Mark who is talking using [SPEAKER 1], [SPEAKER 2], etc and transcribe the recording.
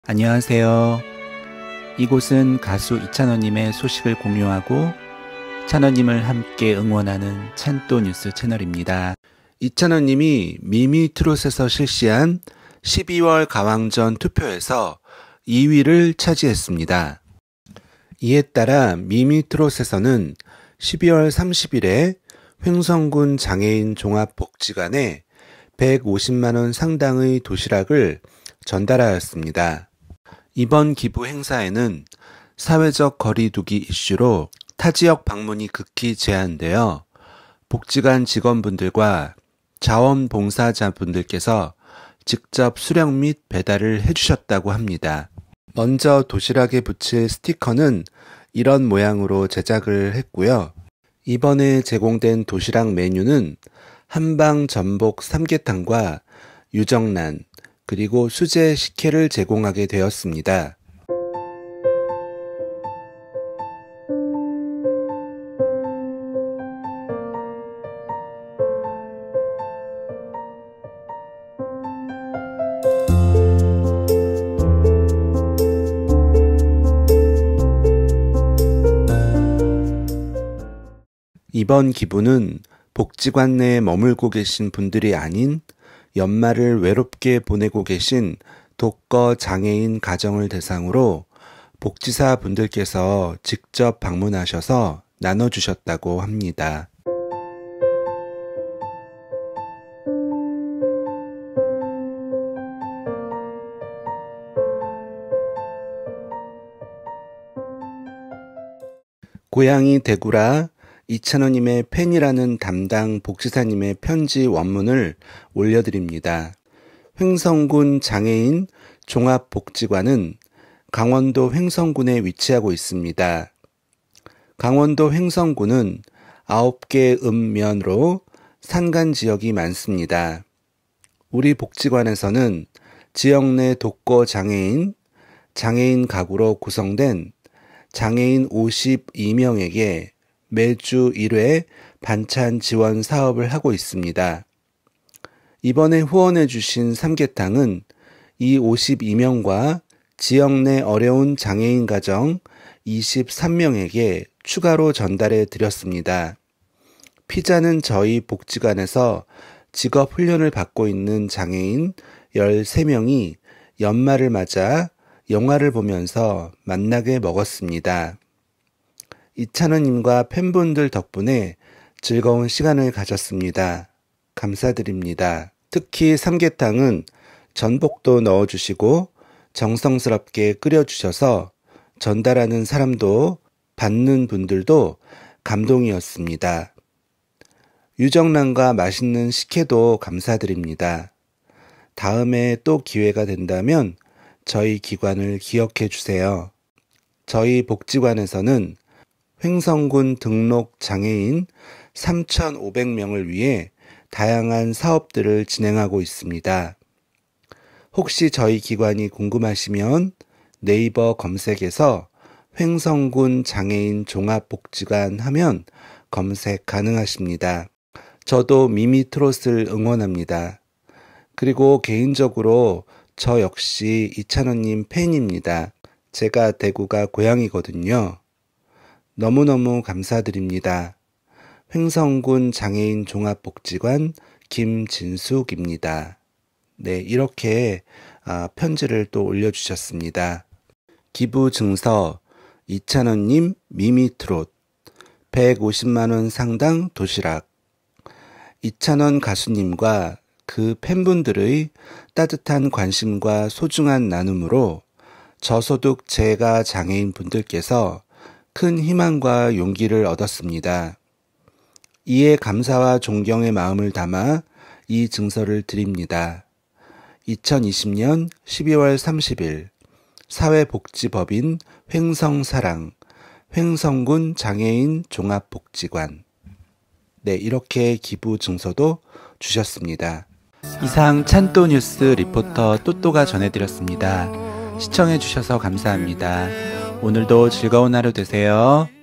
[SPEAKER 1] 안녕하세요. 이곳은 가수 이찬원님의 소식을 공유하고 찬원님을 함께 응원하는 찬또 뉴스 채널입니다. 이찬원님이 미미트롯에서 실시한 12월 가왕전 투표에서 2위를 차지했습니다. 이에 따라 미미트롯에서는 12월 30일에 횡성군 장애인 종합복지관에 150만원 상당의 도시락을 전달하였습니다. 이번 기부 행사에는 사회적 거리두기 이슈로 타지역 방문이 극히 제한되어 복지관 직원분들과 자원봉사자분들께서 직접 수령 및 배달을 해주셨다고 합니다. 먼저 도시락에 붙일 스티커는 이런 모양으로 제작을 했고요. 이번에 제공된 도시락 메뉴는 한방 전복 삼계탕과 유정란, 그리고 수제 식혜를 제공하게 되었습니다. 이번 기부는 복지관 내에 머물고 계신 분들이 아닌 연말을 외롭게 보내고 계신 독거 장애인 가정을 대상으로 복지사 분들께서 직접 방문하셔서 나눠주셨다고 합니다. 고향이 대구라 이찬원님의 팬이라는 담당 복지사님의 편지 원문을 올려드립니다. 횡성군 장애인 종합복지관은 강원도 횡성군에 위치하고 있습니다. 강원도 횡성군은 9개 읍면으로 산간 지역이 많습니다. 우리 복지관에서는 지역 내 독거 장애인 가구로 구성된 장애인 52명에게 매주 1회 반찬 지원 사업을 하고 있습니다. 이번에 후원해 주신 삼계탕은 이 52명과 지역 내 어려운 장애인 가정 23명에게 추가로 전달해 드렸습니다. 피자는 저희 복지관에서 직업 훈련을 받고 있는 장애인 13명이 연말을 맞아 영화를 보면서 만나게 먹었습니다. 이찬원님과 팬분들 덕분에 즐거운 시간을 가졌습니다. 감사드립니다. 특히 삼계탕은 전복도 넣어주시고 정성스럽게 끓여주셔서 전달하는 사람도 받는 분들도 감동이었습니다. 유정란과 맛있는 식혜도 감사드립니다. 다음에 또 기회가 된다면 저희 기관을 기억해 주세요. 저희 복지관에서는 횡성군 등록 장애인 3,500명을 위해 다양한 사업들을 진행하고 있습니다. 혹시 저희 기관이 궁금하시면 네이버 검색에서 횡성군 장애인 종합복지관 하면 검색 가능하십니다. 저도 미미트롯을 응원합니다. 그리고 개인적으로 저 역시 이찬원님 팬입니다. 제가 대구가 고향이거든요. 너무너무 감사드립니다. 횡성군 장애인 종합복지관 김진숙입니다. 네, 이렇게 편지를 또 올려주셨습니다. 기부 증서 이찬원님 미미트롯 150만원 상당 도시락. 이찬원 가수님과 그 팬분들의 따뜻한 관심과 소중한 나눔으로 저소득 재가 장애인 분들께서 큰 희망과 용기를 얻었습니다. 이에 감사와 존경의 마음을 담아 이 증서를 드립니다. 2020년 12월 30일 사회복지법인 횡성사랑 횡성군 장애인 종합복지관. 네, 이렇게 기부 증서도 주셨습니다. 이상 찬또 뉴스 리포터 또또가 전해드렸습니다. 시청해주셔서 감사합니다. 오늘도 즐거운 하루 되세요.